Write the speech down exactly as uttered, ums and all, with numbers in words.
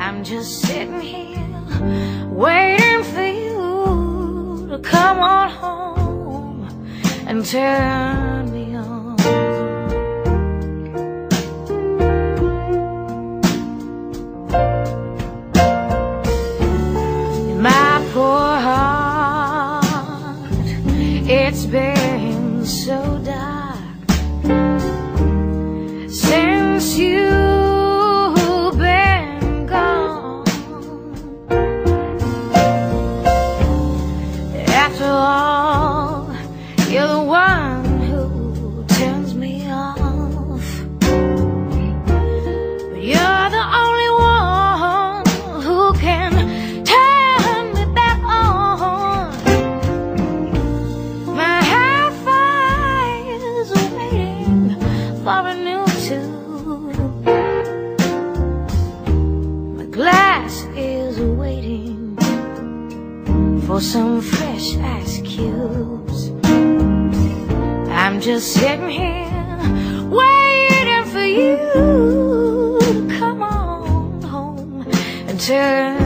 I'm just sitting here waiting for you to come on home and turn me on. In my poor heart, it's been so dark since you've been gone. After all, you're the one who turns me off, but you're the only one who can turn me back on. My hi-fi is waiting for a new tune. My glass is waiting for some fresh ice cubes. I'm just sitting here waiting for you to come on home and turn